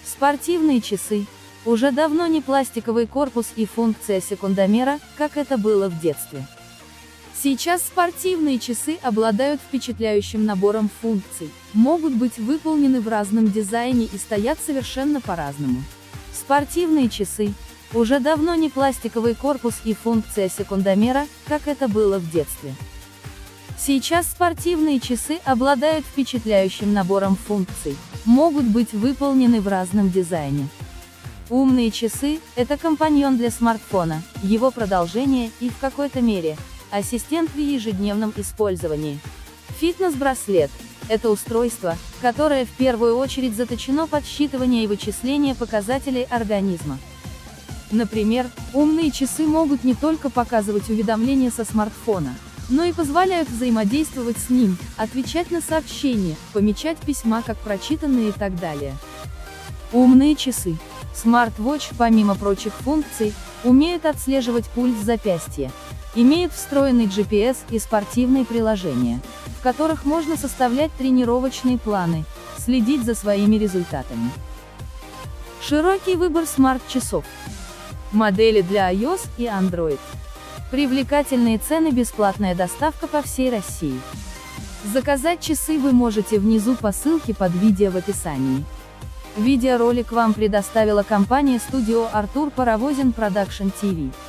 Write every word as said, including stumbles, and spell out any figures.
Спортивные часы. Уже давно не пластиковый корпус и функция секундомера, как это было в детстве. Сейчас спортивные часы обладают впечатляющим набором функций, могут быть выполнены в разном дизайне и стоят совершенно по-разному. Спортивные часы. Уже давно не пластиковый корпус и функция секундомера, как это было в детстве. Сейчас спортивные часы обладают впечатляющим набором функций, могут быть выполнены в разном дизайне. Умные часы – это компаньон для смартфона, его продолжение и, в какой-то мере, ассистент при ежедневном использовании. Фитнес-браслет – это устройство, которое в первую очередь заточено под считывание и вычисление показателей организма. Например, умные часы могут не только показывать уведомления со смартфона, но и позволяют взаимодействовать с ним, отвечать на сообщения, помечать письма как прочитанные и так далее. Умные часы. Смарт-вотч, помимо прочих функций, умеют отслеживать пульс запястья, имеют встроенный джи пи эс и спортивные приложения, в которых можно составлять тренировочные планы, следить за своими результатами. Широкий выбор смарт-часов. Модели для iOS и Android. Привлекательные цены, бесплатная доставка по всей России. Заказать часы вы можете внизу по ссылке под видео в описании. Видеоролик вам предоставила компания Studio Artur Paravozin Production ти ви.